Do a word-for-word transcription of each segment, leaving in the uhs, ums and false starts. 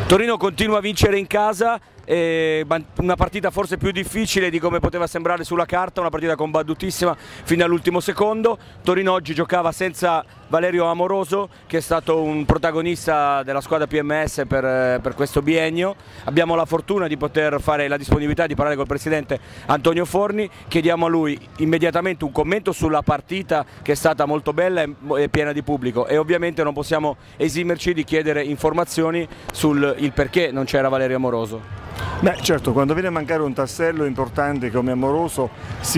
Torino continua a vincere in casa, eh, una partita forse più difficile di come poteva sembrare sulla carta, una partita combattutissima fino all'ultimo secondo. Torino oggi giocava senza Valerio Amoroso, che è stato un protagonista della squadra P M S per, per questo biennio. Abbiamo la fortuna di poter fare la disponibilità di parlare col presidente Antonio Forni. Chiediamo a lui immediatamente un commento sulla partita, che è stata molto bella e piena di pubblico, e ovviamente non possiamo esimerci di chiedere informazioni sul il perché non c'era Valerio Amoroso. Beh, certo, quando viene a mancare un tassello importante come Amoroso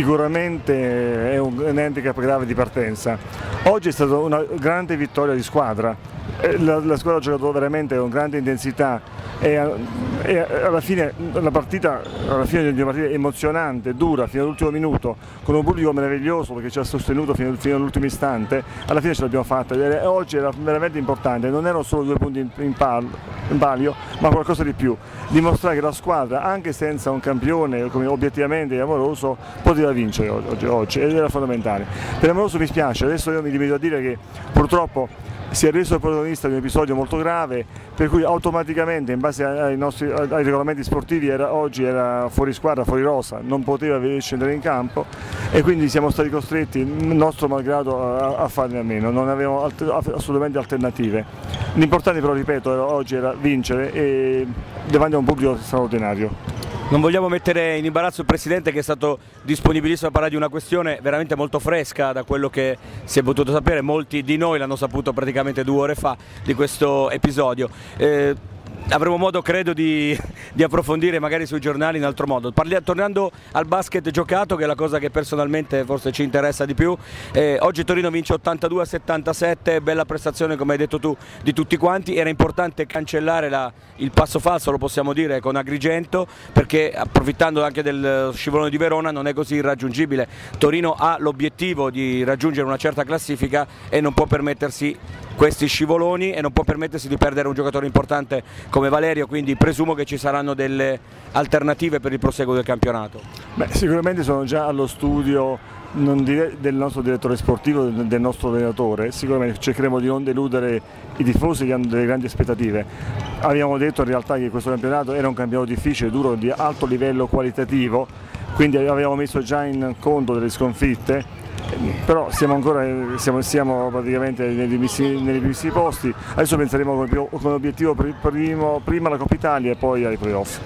sicuramente è un, un handicap grave di partenza. Oggi è stata una grande vittoria di squadra, la, la squadra ha giocato veramente con grande intensità e, e alla fine la partita, alla fine di una partita emozionante, dura, fino all'ultimo minuto, con un pubblico meraviglioso perché ci ha sostenuto fino, fino all'ultimo istante, alla fine ce l'abbiamo fatta e oggi era veramente importante, non erano solo due punti in, in, pal, in palio, ma qualcosa di più, dimostrare che la squadra, anche senza un campione come obiettivamente Amoroso, poteva vincere oggi, oggi ed era fondamentale. Per Amoroso mi spiace, adesso io mi limito a dire che purtroppo si è reso protagonista di un episodio molto grave, per cui automaticamente in base ai, nostri, ai regolamenti sportivi era, oggi era fuori squadra, fuori rosa, non poteva scendere in campo e quindi siamo stati costretti, nostro malgrado, a, a farne a meno, non avevamo alter, assolutamente alternative. L'importante però, ripeto, era, oggi era vincere e davanti a un pubblico straordinario. Non vogliamo mettere in imbarazzo il Presidente, che è stato disponibilissimo a parlare di una questione veramente molto fresca da quello che si è potuto sapere. Molti di noi l'hanno saputo praticamente due ore fa di questo episodio. Eh, Avremo modo, credo, di, di approfondire magari sui giornali in altro modo. Parli, tornando al basket giocato, che è la cosa che personalmente forse ci interessa di più, eh, oggi Torino vince ottantadue a settantasette, bella prestazione come hai detto tu di tutti quanti. Era importante cancellare la, il passo falso, lo possiamo dire, con Agrigento, perché approfittando anche del scivolone di Verona non è così irraggiungibile. Torino ha l'obiettivo di raggiungere una certa classifica e non può permettersi questi scivoloni e non può permettersi di perdere un giocatore importante come Valerio, quindi presumo che ci saranno delle alternative per il proseguo del campionato. Beh, sicuramente sono già allo studio non dire, del nostro direttore sportivo, del nostro allenatore. Sicuramente cercheremo di non deludere i tifosi che hanno delle grandi aspettative. Abbiamo detto in realtà che questo campionato era un campionato difficile, duro, di alto livello qualitativo, quindi avevamo messo già in conto delle sconfitte. Però siamo ancora siamo, siamo praticamente nei primissimi posti, adesso penseremo come, come obiettivo primo, prima la Coppa Italia e poi ai playoff.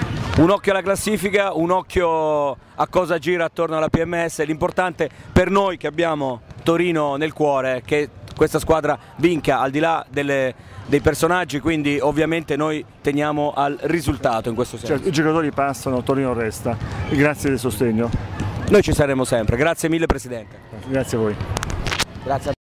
Un occhio alla classifica, un occhio a cosa gira attorno alla P M S, l'importante per noi che abbiamo Torino nel cuore è che questa squadra vinca al di là delle, dei personaggi, quindi ovviamente noi teniamo al risultato in questo senso. Cioè, i giocatori passano, Torino resta, grazie del sostegno. Noi ci saremo sempre, grazie mille Presidente. Grazie a voi. Grazie a